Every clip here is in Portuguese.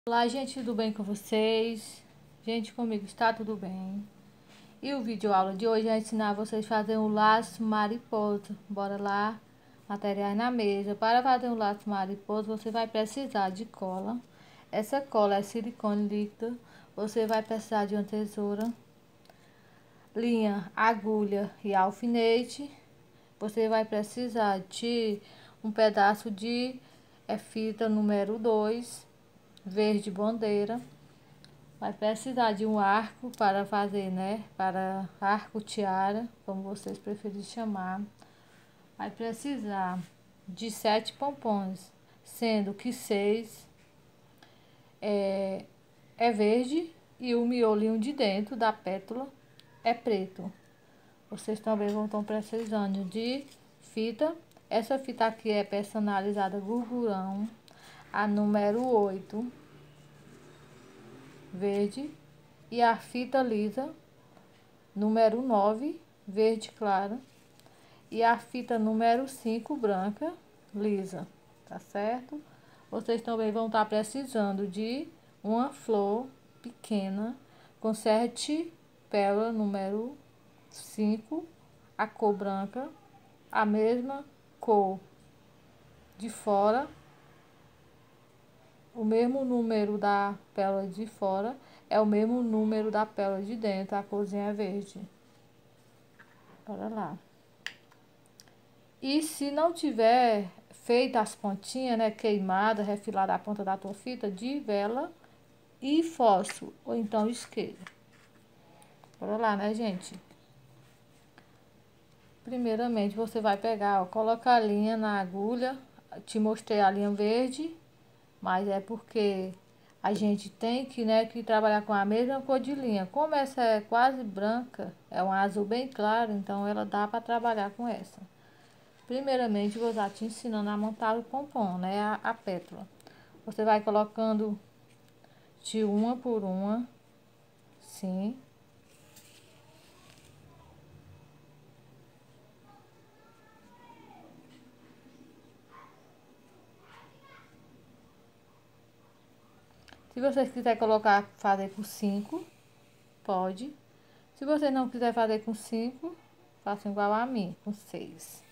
Olá, gente, tudo bem com vocês? Gente, comigo está tudo bem. E o vídeo aula de hoje é ensinar vocês a fazer um laço mariposa. Bora lá, materiais na mesa. Para fazer um laço mariposa, você vai precisar de cola. Essa cola é silicone líquido. Você vai precisar de uma tesoura, linha, agulha e alfinete. Você vai precisar de um pedaço de fita número 2, verde bandeira. Vai precisar de um arco para fazer, né? Para arco tiara, como vocês preferirem chamar. Vai precisar de 7 pompons, sendo que 6 é verde e o miolinho de dentro da pétala é preto. Vocês também vão estar precisando de fita. Essa fita aqui é personalizada Gurgurão, a número 8, verde, e a fita lisa número 9, verde claro, e a fita número 5, branca lisa, tá certo? Vocês também vão estar precisando de uma flor pequena com 7 pérolas, número 5, a cor branca, a mesma cor de fora, o mesmo número da pérola de fora é o mesmo número da pérola de dentro, a corzinha é verde. Bora lá. E se não tiver feito as pontinhas, né, queimada, refilada a ponta da tua fita, de vela e fósforo, ou então isqueiro. Bora lá, né, gente? Primeiramente, você vai pegar, ó, coloca a linha na agulha. Te mostrei a linha verde, mas é porque a gente tem que, né, que trabalhar com a mesma cor de linha. Como essa é quase branca, é um azul bem claro, então ela dá para trabalhar com essa. Primeiramente, vou estar te ensinando a montar o pompom, né, a pétala. Você vai colocando de uma por uma, sim. Se vocês quiserem colocar, fazer com 5, pode. Se você não quiser fazer com 5, faça igual a mim, com 6.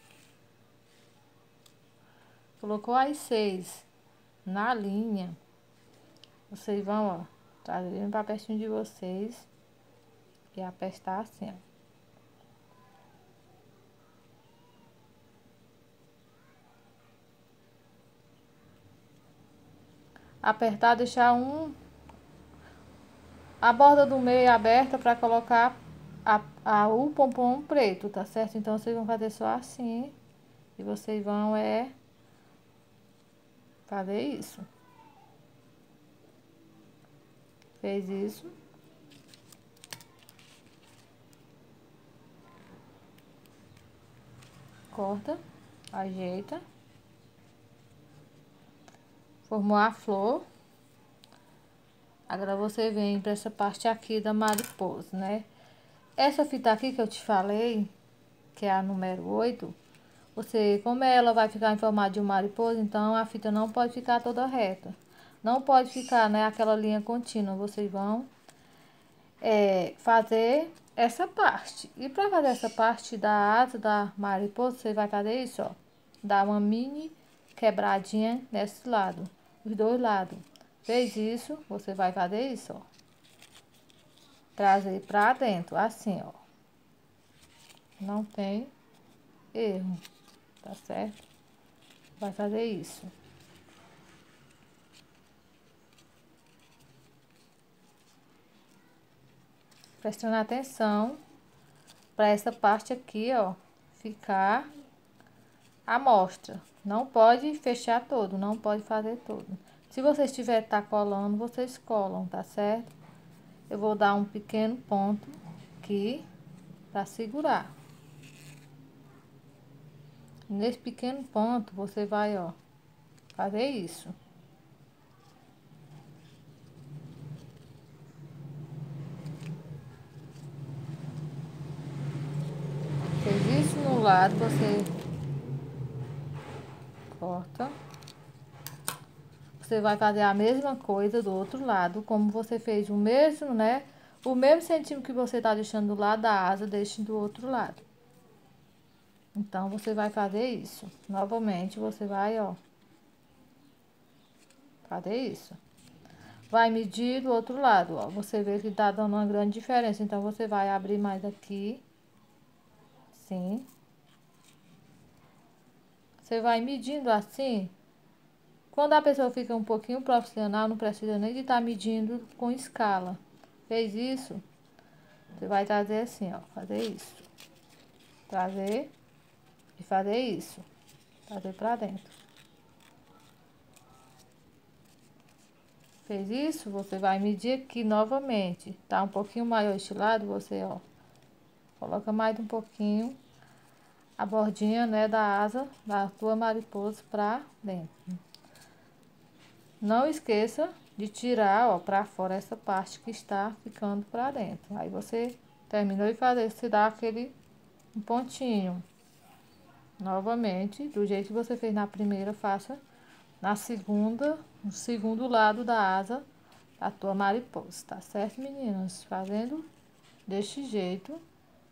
Colocou as 6 na linha, vocês vão, ó, trazendo para pertinho de vocês e apertar assim, ó. Apertar, deixar a borda do meio aberta para colocar o pompom preto, tá certo? Então, vocês vão fazer só assim e vocês vão fazer isso. Fez isso. Corta, ajeita. Formou a flor. Agora você vem para essa parte aqui da mariposa, né? Essa fita aqui que eu te falei, que é a número 8, como ela vai ficar em formato de uma mariposa, então a fita não pode ficar toda reta. Não pode ficar, né, aquela linha contínua. Vocês vão fazer essa parte. E para fazer essa parte da asa da mariposa, você vai fazer isso, ó. Dar uma mini quebradinha nesse lado, os dois lados. Fez isso, você vai fazer isso, ó. Trazer pra dentro, assim, ó. Não tem erro, tá certo? Vai fazer isso. Prestando atenção para essa parte aqui, ó, ficar à mostra. Não pode fechar todo, não pode fazer todo. Se você estiver colando, vocês colam, tá certo? Eu vou dar um pequeno ponto aqui para segurar. Nesse pequeno ponto, você vai, ó, fazer isso. Fez isso no lado, você corta. você vai fazer a mesma coisa do outro lado, como você fez o mesmo, né? O mesmo centímetro que você tá deixando do lado da asa, deixe do outro lado. Então, você vai fazer isso. Novamente, você vai, ó, fazer isso. Vai medir do outro lado, ó. Você vê que tá dando uma grande diferença. Então, você vai abrir mais aqui. Sim. Você vai medindo assim. Quando a pessoa fica um pouquinho profissional, não precisa nem de estar medindo com escala. Fez isso? Você vai trazer assim, ó. Fazer isso. Trazer e fazer isso. Trazer pra dentro. Fez isso? Você vai medir aqui novamente. Tá um pouquinho maior este lado, você, ó. Coloca mais um pouquinho a bordinha, né, da asa da tua mariposa pra dentro. Não esqueça de tirar, ó, pra fora essa parte que está ficando pra dentro. Aí você terminou de fazer, você dá aquele pontinho. Novamente, do jeito que você fez na primeira, faça na segunda, no segundo lado da asa da tua mariposa, tá certo, meninas? Fazendo deste jeito.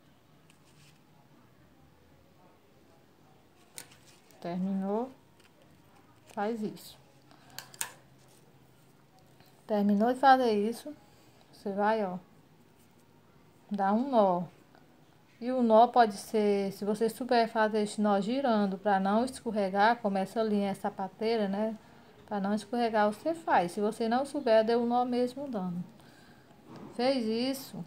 Terminou, faz isso. Terminou de fazer isso, você vai, ó, dar um nó. E o nó pode ser, se você souber fazer esse nó girando para não escorregar, como essa linha é sapateira, né? Para não escorregar, você faz. Se você não souber, dê o nó mesmo dando. Fez isso,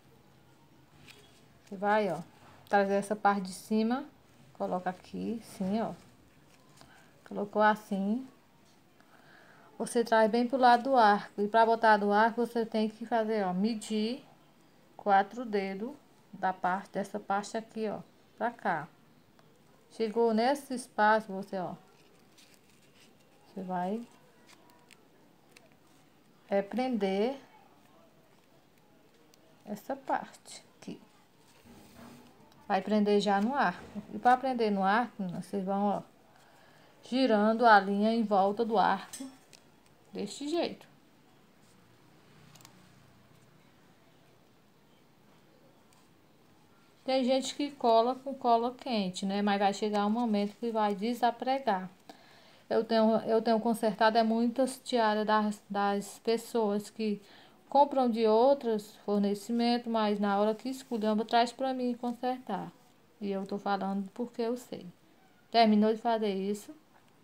você vai, ó, trazer essa parte de cima, coloca aqui, sim, ó. Colocou assim. Você traz bem pro lado do arco. E para botar do arco, você tem que fazer, ó, medir 4 dedos da parte, dessa parte aqui, ó, pra cá. Chegou nesse espaço, você, ó, você vai prender essa parte aqui. Vai prender já no arco. E para prender no arco, vocês vão, ó, girando a linha em volta do arco, deste jeito. Tem gente que cola com cola quente, né? Mas vai chegar um momento que vai desapregar. Eu tenho consertado muitas tiaras das pessoas que compram de outros fornecimentos, mas na hora que esculhamba, traz para mim consertar. E eu tô falando porque eu sei. Terminou de fazer isso,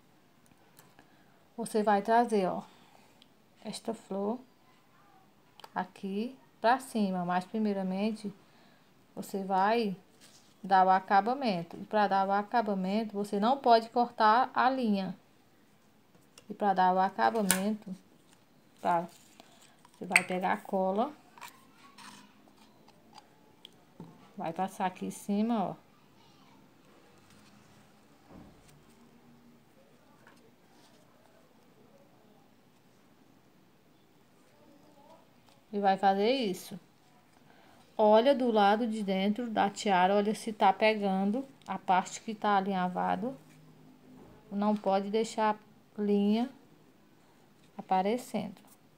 você vai trazer, ó, esta flor aqui pra cima, mas primeiramente você vai dar o acabamento. E para dar o acabamento, você não pode cortar a linha. E para dar o acabamento, tá? Você vai pegar a cola, vai passar aqui em cima, ó. E vai fazer isso. Olha do lado de dentro da tiara, olha se tá pegando a parte que tá alinhavado. Não pode deixar a linha aparecendo.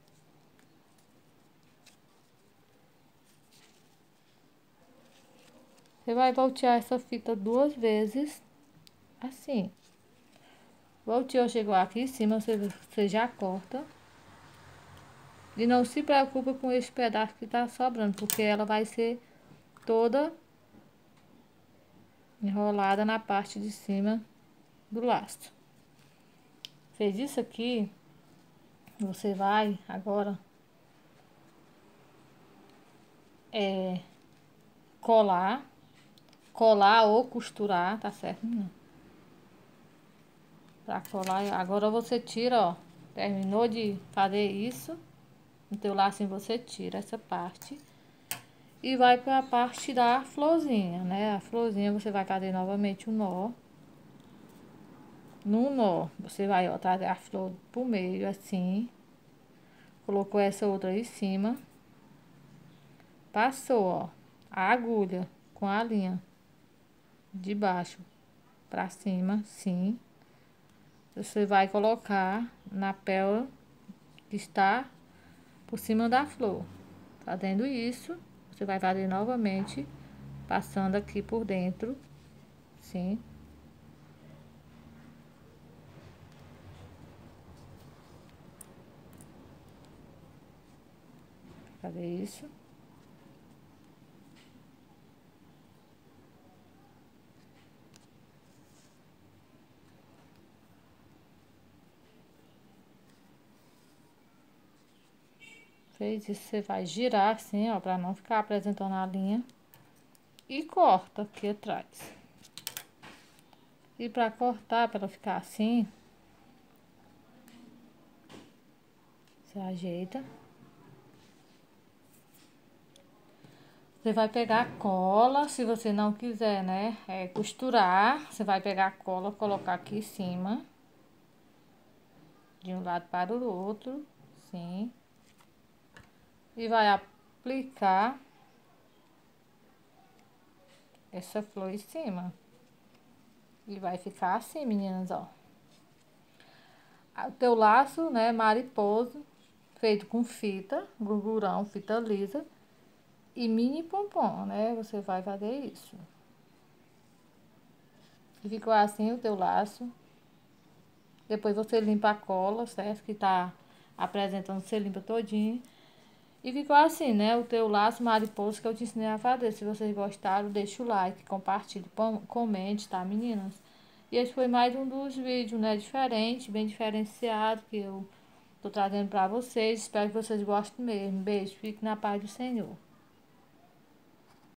Você vai voltear essa fita 2 vezes, assim. Volteou, chegou aqui em cima, você já corta. E não se preocupa com esse pedaço que tá sobrando, porque ela vai ser toda enrolada na parte de cima do laço. Fez isso aqui, você vai agora colar ou costurar, tá certo? Não. Pra colar, agora você tira, ó, terminou de fazer isso, no teu lacinho você tira essa parte e vai pra parte da florzinha, né? A florzinha você vai fazer novamente um nó. No nó, você vai, ó, trazer a flor pro meio, assim. Colocou essa outra aí em cima. Passou, ó, a agulha com a linha de baixo pra cima, sim. você vai colocar na pérola que está por cima da flor. Fazendo isso, você vai fazer novamente, passando aqui por dentro, sim. Fazer isso. Fez isso, você vai girar assim, ó, pra não ficar apresentando a linha. E corta aqui atrás. E pra cortar, pra ela ficar assim, você ajeita. Você vai pegar a cola, se você não quiser, né, costurar, você vai pegar a cola, colocar aqui em cima. De um lado para o outro, sim. E vai aplicar essa flor em cima. E vai ficar assim, meninas, ó. O teu laço, né, mariposa, feito com fita, gurgurão, fita lisa e mini pompom, né? Você vai fazer isso. E ficou assim o teu laço. Depois você limpa a cola, certo? Que tá apresentando, você limpa todinho. E ficou assim, né? O teu laço mariposa que eu te ensinei a fazer. Se vocês gostaram, deixa o like, compartilhe, comente, tá, meninas? E esse foi mais um dos vídeos, né? Diferente, bem diferenciado, que eu tô trazendo pra vocês. Espero que vocês gostem mesmo. Beijo, fique na paz do Senhor.